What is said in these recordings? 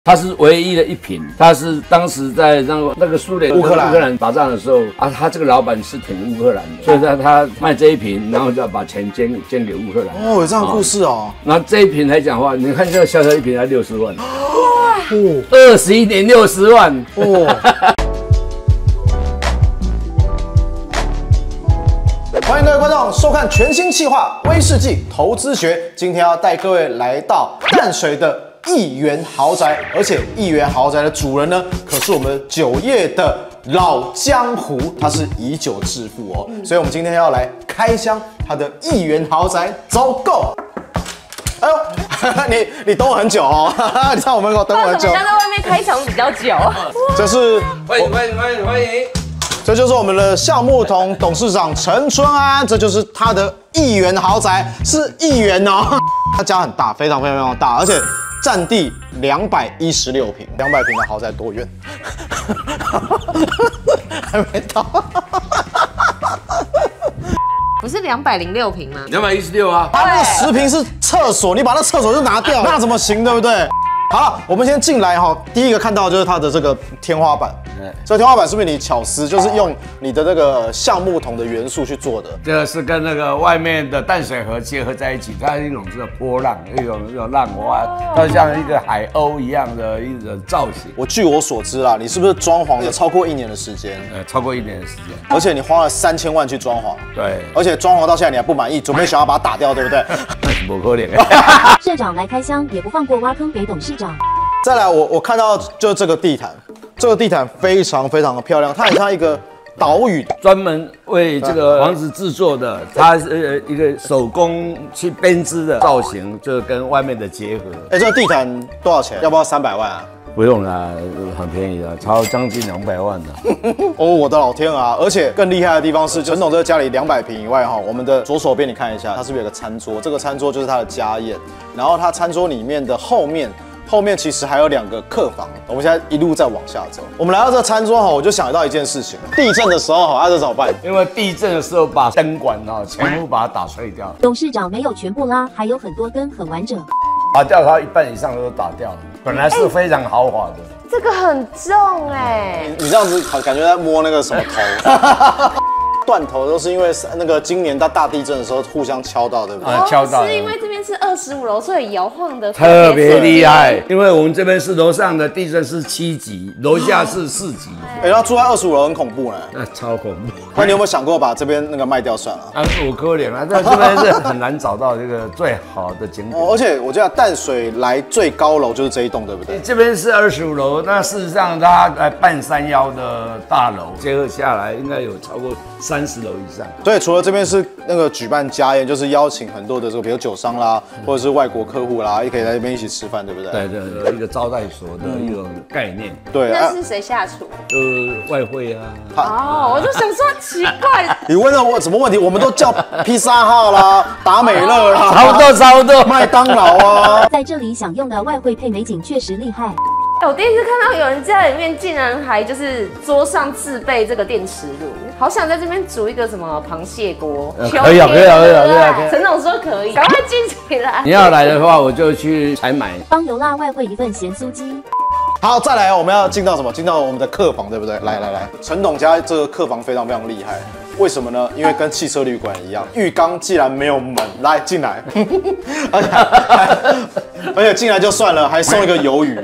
它是唯一的一瓶，它是当时在那个苏联乌克兰打仗的时候啊，他这个老板是挺乌克兰的，所以他卖这一瓶，然后就要把钱捐给乌克兰。 哦，有这样的故事哦。 那这一瓶来讲的话，你看这个小小一瓶才60万，21年60万哦。 欢迎各位观众收看全新企划威士忌投资学，今天要带各位来到淡水的亿元豪宅，而且亿元豪宅的主人呢，可是我们酒业的老江湖，他是以酒致富哦，所以我们今天要来开箱他的亿元豪宅，走 go！ 哎呦，你等我很久哦，你在我门口等我很久。 为什么在外面开场比较久？ 这是欢迎。 这就是我们的橡木桶董事长陈春安，这就是他的亿元豪宅，是亿元哦。他家很大，非常大，而且占地216坪，200坪的豪宅多远？还没到。 不是206坪吗 216啊。 他那个10坪是厕所，你把那厕所就拿掉，那怎么行，对不对？好了，我们先进来哈。第一个看到就是它的这个天花板，这天花板是不是你巧思，就是用你的那个橡木桶的元素去做的？ 这个是跟那个外面的淡水河结合在一起，它是一种这个波浪，一种浪花，它像一个海鸥一样的一种造型。 据我所知啦，你是不是装潢了超过1年的时间？ 超过1年的时间， 而且你花了3000万去装潢。 对， 而且装潢到现在你还不满意，准备想要把它打掉，对不对？ 不可能。 社长来开箱，也不放过挖坑给董事长。 再来，我看到就这个地毯，这个地毯非常的漂亮，它很像一个岛屿， 专门为这个房子制作的，它是一个手工去编织的造型，就跟外面的结合。 哎，这个地毯多少钱？要不要300万啊？ 不用啦，很便宜的，超将近200万的。 哦，我的老天啊！而且更厉害的地方是，陈董这个家里200坪以外哈，我们的左手边你看一下，它是不是有个餐桌？这个餐桌就是他的家宴，然后它餐桌里面的后面其实还有2个客房。我们现在一路再往下走，我们来到这个餐桌哈，我就想到一件事情：地震的时候哈，这怎么办？ 因为地震的时候把灯管全部把它打碎掉。 董事长没有全部拉，还有很多根很完整。 打掉它1半以上都打掉了，本来是非常豪华的。 这个很重哎， 你这样子感觉在摸那个什么头。断头都是因为那个今年大地震的时候互相敲到，对不对？ 敲到。 是因为这边是25楼，所以摇晃的特别厉害。因为我们这边是楼上的地震是7级，楼下是4级。 哎，然后住在25楼很恐怖呢。 那超恐怖。 那你有没有想过把这边那个卖掉算了？ 我可怜啊，这边是很难找到这个最好的景点。 而且我觉得淡水来最高楼就是这一栋，对不对？ 这边是25楼，那事实上它来半山腰的大楼结合下来，应该有超过30楼以上。 所以除了这边是那个举办家宴，就是邀请很多的这个，比如酒商啦，或者是外国客户啦，也可以在这边一起吃饭，对不对？ 对，一个招待所的一种概念。 对， 那是谁下厨？ 外汇啊。 哦，我就想说奇怪， 你问了我什么问题？我们都叫披萨号啦、达美乐啦， 差不多， 麦当劳啊。 在这里享用的外汇配美景确实厉害。 我第一次看到有人家里面竟然还就是桌上自备这个电磁炉，好想在这边煮一个什么螃蟹锅。 可以啊。 陈总说可以，赶快进起来。 你要来的话，我就去采买。 帮油辣外汇一份咸酥鸡。 好，再来，我们要进到什么？进到我们的客房，对不对？来，陈董家这个客房非常厉害。为什么呢？因为跟汽车旅馆一样，浴缸既然没有门，来进来，而且进来就算了，还送一个鱿鱼。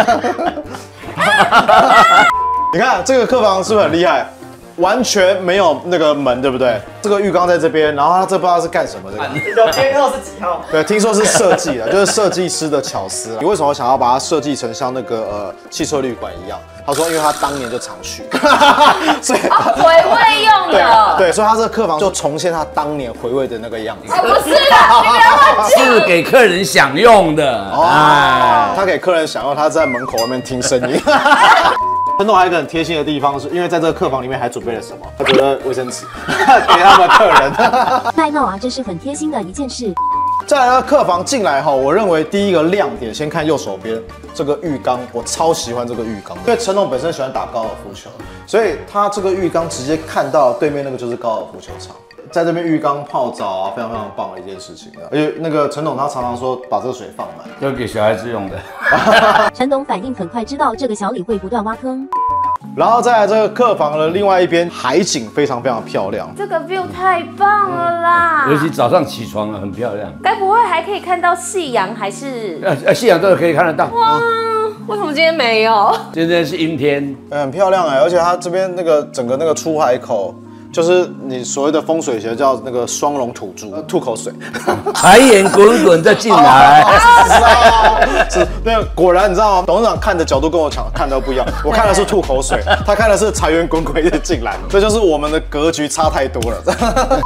你看这个客房是不是很厉害？完全没有那个门，对不对？这个浴缸在这边，然后它这不知道是干什么的。 你的编号是几号？ 对，听说是设计的，就是设计师的巧思。你为什么想要把它设计成像那个汽车旅馆一样？他说，因为他当年就常去，所以回味用的。 对，所以他这个客房就重现他当年回味的那个样子。 不是啦，你不要乱讲。 是给客人享用的。 哦，他给客人享用，他在门口外面听声音。陈董还有一个很贴心的地方，是因为在这个客房里面还准备了什么？他准备了卫生纸给他们客人。 卖闹啊，这是很贴心的一件事。 再来呢，客房进来哈，我认为第一个亮点，先看右手边这个浴缸，我超喜欢这个浴缸，因为陈董本身喜欢打高尔夫球，所以他这个浴缸直接看到对面那个就是高尔夫球场。 在这边浴缸泡澡啊，非常非常棒的一件事情而且那个陈董他常常说把这个水放满， 就给小孩子用的。 陈董反应很快，知道这个小李会不断挖坑。 然后再来这个客房的另外一边，海景非常非常漂亮。 这个 view 太棒了啦！ 尤其早上起床啊，很漂亮。 该不会还可以看到夕阳，还是？ 夕阳都可以看得到。 哇，为什么今天没有？ 今天是阴天， 很漂亮而且它这边那个整个那个出海口。就是你所谓的风水学叫那个双龙吐珠，吐口水， 海盐滚滚再进来。 是，那果然你知道吗？董事长看的角度跟我看的不一样，我看的是吐口水，他看的是财源滚滚一直进来，这就是我们的格局差太多了。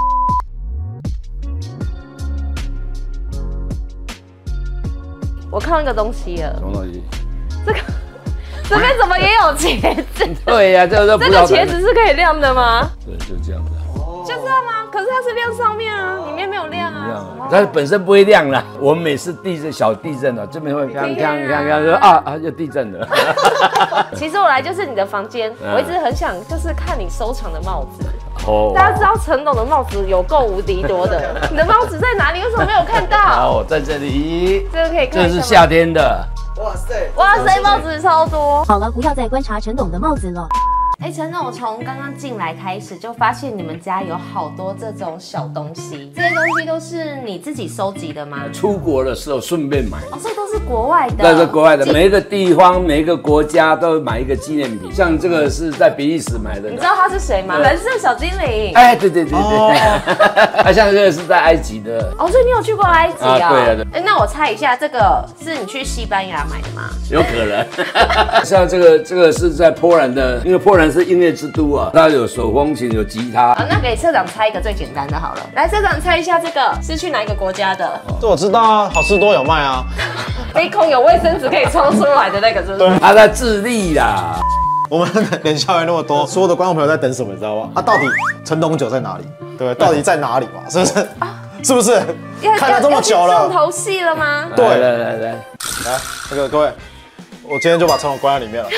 我看到一个东西了， 什么东西？ 这边怎么也有茄子？ 对呀，这个茄子是可以亮的吗？ 对，就这样子。 就这样吗？可是它是亮上面啊，里面没有亮啊。 它本身不会亮啦。我们每次小地震了，这边会看说啊，又地震了。 其实我来就是你的房间，我一直很想就是看你收藏的帽子。 哦， 大家知道陈董的帽子有够无敌多的，你的帽子在哪里？为什么没有看到？ 好，在这里。 这个可以看。 这是夏天的。 哇塞， 哇塞，帽子超多。 好了，不要再观察陈董的帽子了。 陈董，我从刚刚进来开始就发现你们家有好多这种小东西，这些东西都是你自己收集的吗？ 出国的时候顺便买。 哦，这都是国外的。 这是国外的，每一个地方、每一个国家都买一个纪念品。像这个是在比利时买的。 你知道他是谁吗？蓝色小精灵。 哎，对。像这个是在埃及的。 哦，所以你有去过埃及啊？ 对。 那我猜一下，这个是你去西班牙买的吗？ 有可能。像这个是在波兰的，因为波兰是音乐之都啊，它有手风琴，有吉他。 那给社长猜一个最简单的好了。来，社长猜一下，这个是去哪一个国家的？ 这我知道啊，好事多有卖啊。 鼻孔有卫生纸可以冲出来的那个，是不是？ 他在智利啦。 我们脸笑还那么多，所有的观众朋友在等什么，你知道吗？到底陈董酒在哪里？对，到底在哪里嘛？是不是？是不是？看了这么久了， 重头戏了吗？ 对， 来， 那个各位。我今天就把陈董关在里面了。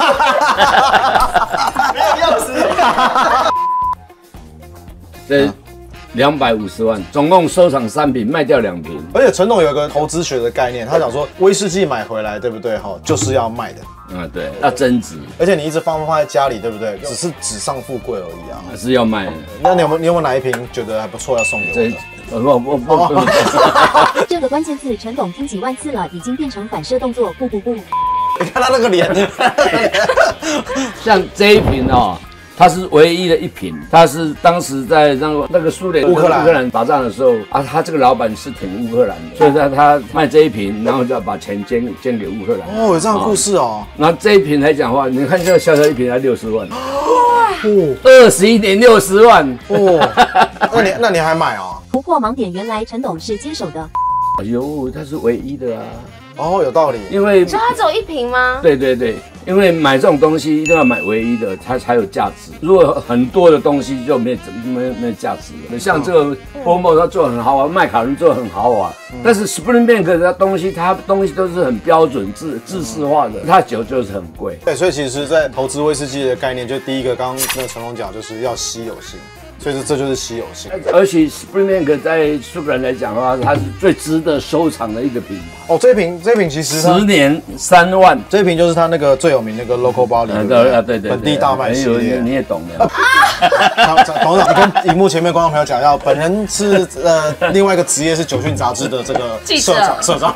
没有钥匙。 这250万，总共收藏3瓶，卖掉2瓶。 而且陈董有一个投资学的概念，他讲说威士忌买回来，对不对？就是要卖的。 对，要增值。 而且你一直放在家里，对不对？只是纸上富贵而已啊。 是要卖的。 那你有没有哪一瓶觉得还不错要送给我？ 不。 这个关键字陈董听几万次了，已经变成反射动作。不。 你看他那个脸。 像这一瓶哦。它是唯一的一瓶，它是当时在那个苏联乌克兰打仗的时候啊，他这个老板是挺乌克兰的，所以他卖这一瓶，然后就要把钱捐给乌克兰。 哦，有这样的故事哦。 然后这一瓶来讲的话，你看这个小小一瓶才60万，哦，21年60万， 哦，那你还买啊？ 突破盲点，原来陈董是接手的。 哎呦，它是唯一的啊。 哦，有道理。 因为你说它只有一瓶吗？ 对，因为买这种东西一定要买唯一的，它才有价值。如果很多的东西就没有价值了。像这个波莫它做得很豪华，麦卡伦做得很豪华，但是 Springbank 的东西，它东西都是很标准、制式化的，它酒就是很贵。 对，所以其实，在投资威士忌的概念，就第一个，刚刚那个陈龙讲，就是要稀有性。所以这就是稀有性， 而且 Springbank 在苏格兰来讲的话，它是最值得收藏的一个品牌。 哦，这一瓶其实 10年3万， 这一瓶就是它那个最有名那个 Local Barley， 对，本地大麦系列， 你也懂的。 董事长，你跟荧幕前面观众朋友讲一下，本人是另外一个职业是酒讯杂志的这个社长，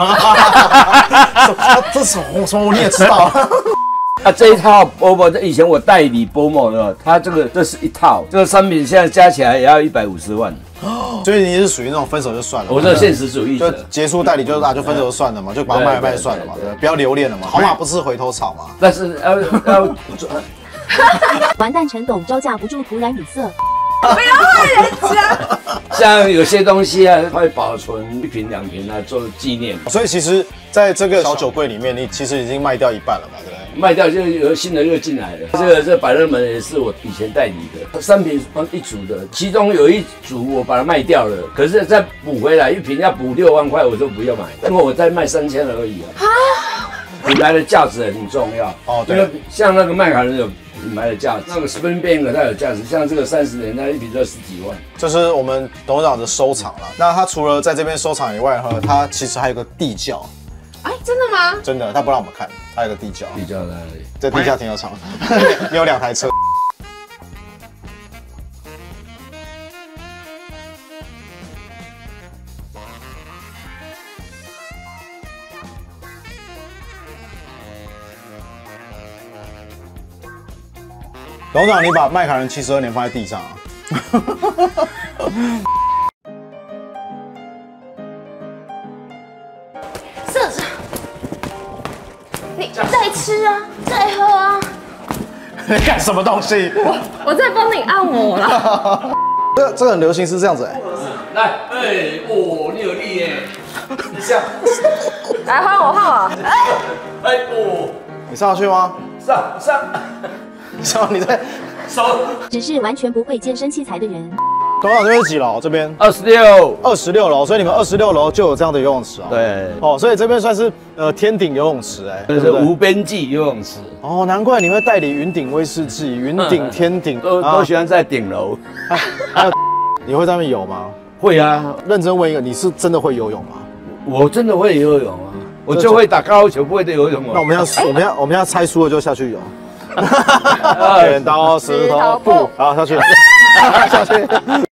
这什么你也知道。 这一套波莫，以前我代理波莫的，它这是一套，这个商品现在加起来也要150万。 所以你是属于那种分手就算了， 我这现实主义者， 就结束代理就分手就算了嘛，就把它卖算了嘛，对，不要留恋了嘛，好马不吃回头草嘛。 但是要完蛋，陈董招架不住，突然语塞。 不要害人家。 像有些东西啊，会保存1瓶2瓶啊，做纪念。 所以其实在这个小酒柜里面，你其实已经卖掉一半了嘛，对不对？ 卖掉就有新的又进来了。这百乐门也是我以前代理的，3瓶一组的，其中有一组我把它卖掉了，可是再补回来1瓶要补6万块，我就不要买，因为我再卖3000而已啊。 品牌的价值很重要哦对因为像那个麦卡伦有品牌的价值，那个Springbank它有价值，像这个30年它一瓶就10几万。 这是我们董事长的收藏了。那他除了在这边收藏以外呢，他其实还有个地窖， 哎，真的吗？ 真的，他不让我们看，他有个地窖， 比较在哪里？ 在地下停车场，你有2台车。董事长，你把麦卡伦72年放在地上啊？ 社长，你再吃啊，再喝啊， 你干什么东西？ 我在帮你按摩啦。 这个很流行是这样子哎、 来，哦，你有力耶！你下， 来换我， 哦， 你上得去吗？ 上， 你在手只是完全不会健身器材的人。 董事长这边是几楼？这边 26， 26楼，所以你们26楼就有这样的游泳池啊？。 对， 哦，所以这边算是天顶游泳池哎、 这是无边际游泳池， 哦，难怪你会代理云顶威士忌、云顶、天顶， 都喜欢在顶楼。 还有，你会在那边游吗？ 会啊， 认真问一个，你是真的会游泳吗？ 我真的会游泳啊，我就会打高尔夫球，不会游泳。 那我们要猜输了就下去游。剪刀石头布，好下去，下去。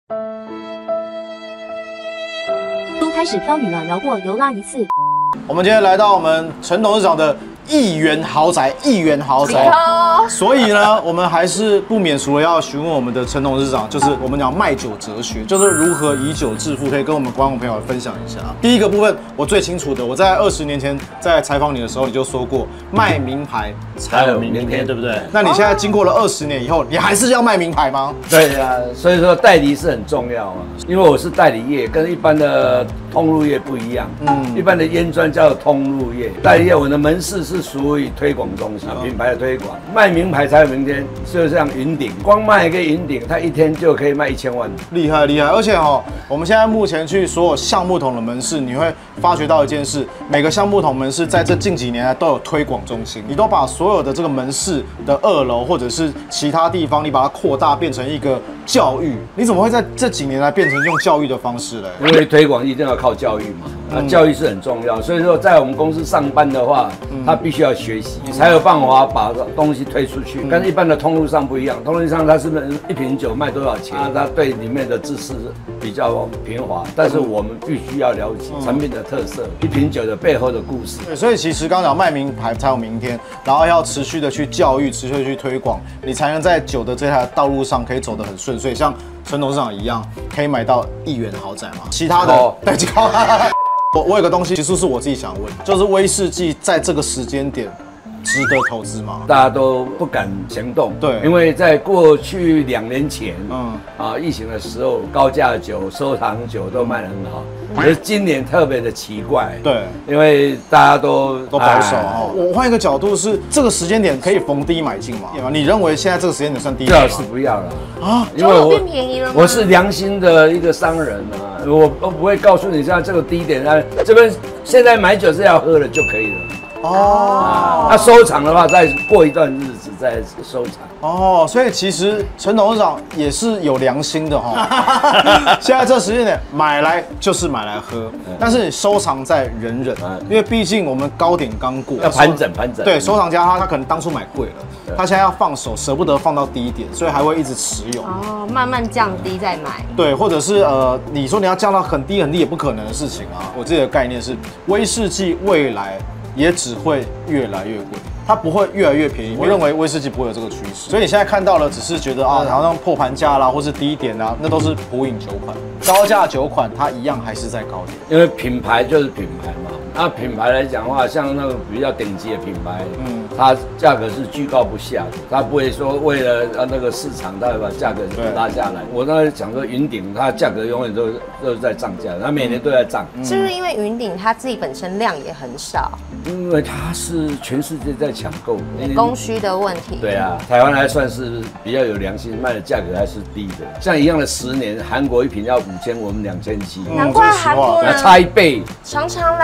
都开始飘雨了，饶过游拉一次。 我们今天来到我们陈董事长的1元豪宅，所以呢，我们还是不免俗的要询问我们的陈董事长，就是我们讲卖酒哲学，就是如何以酒致富，可以跟我们观众朋友分享一下。第一个部分我最清楚的，我在20年前在采访你的时候，你就说过卖名牌才有明天，对不对？那你现在经过了20年以后，你还是要卖名牌吗？ 对啊，所以说代理是很重要啊，因为我是代理业，跟一般的通路业不一样。一般的烟专叫通路业，代理业我的门市是属于推广中心，品牌的推广，卖名牌才有明天。就像云顶，光卖一个云顶，它一天就可以卖1000万。 厉害，而且我们现在目前去所有橡木桶的门市，你会发觉到一件事，每个橡木桶门市在这近几年来都有推广中心，你都把所有的这个门市的2楼或者是其他地方，你把它扩大变成一个教育。你怎么会在这几年来变成用教育的方式嘞？ 因为推广一定要靠教育嘛，教育是很重要。所以说，在我们公司上班的话，他必须要学习，你才有办法把东西推出去。跟一般的通路上不一样，通路上它是一瓶酒卖多少钱，它对里面的知识比较平滑。但是我们必须要了解产品的特色，一瓶酒的背后的故事。 对，所以其实刚讲卖名牌才有明天，然后要持续的去教育，持续的去推广，你才能在酒的这条道路上可以走得很顺遂。像陈董事长一样，可以买到1元豪宅嘛？其他的对，我有个东西，其实是我自己想问，就是威士忌在这个时间点值得投资吗？ 大家都不敢行动， 对， 因为在过去2年前，疫情的时候，高价酒、收藏酒都卖得很好。可是今年特别的奇怪， 对， 因为大家都保守哦。我换一个角度是，这个时间点可以逢低买进吗？你认为现在这个时间点算低吗？ 最好是不要了啊，因为变便宜了吗？ 我是良心的一个商人啊，我不会告诉你像这个低点啊，这边现在买酒是要喝的就可以了。那收藏的话，再过一段日子再收藏。 所以其实陈董事长也是有良心的哈。现在这时间点买来就是买来喝，但是你收藏在忍，因为毕竟我们高点刚过， 要盘整。 对，收藏家他可能当初买贵了，他现在要放手，舍不得放到低点，所以还会一直持有。 慢慢降低再买。 对，或者是你说你要降到很低也不可能的事情啊。我自己的概念是，威士忌未来也只会越来越贵，它不会越来越便宜。我认为威士忌不会有这个趋势，所以你现在看到了，只是觉得好像破盘价啦，或是低点啊，那都是普饮酒款。高价酒款它一样还是在高点， 因为品牌就是品牌嘛。那品牌来讲的话，像那个比较顶级的品牌，它价格是居高不下的，它不会说为了那个市场，它会把价格拉下来。我刚才讲说云顶，它价格永远都是在涨价，它每年都在涨。 是不是因为云顶它自己本身量也很少？ 因为它是全世界在抢购， 供需的问题。 对啊，台湾还算是比较有良心，卖的价格还是低的。像一样的10年，韩国一瓶要5000，我们2700， 难怪韩国人差1倍。 常常来这边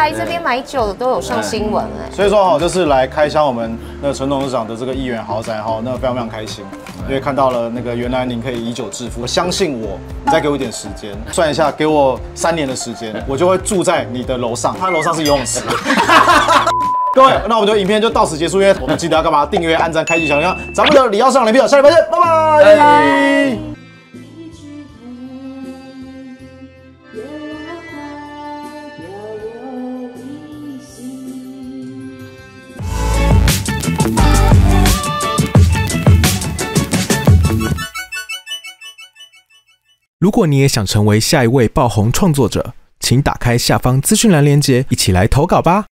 买酒的都有上新闻哎。 所以说哈，这次来开箱我们那个陈董事长的这个1元豪宅哈，那非常非常开心，因为看到了那个原来您可以以酒致富。我相信我，你再给我一点时间，算一下，给我3年的时间，我就会住在你的楼上，他楼上是游泳池。各位，那我们的影片就到此结束，因为我们记得要干嘛？订阅、按赞、开启小铃铛。咱们的李耀上脸片，下礼拜见，拜拜。 如果你也想成为下一位爆红创作者，请打开下方资讯栏连结，一起来投稿吧。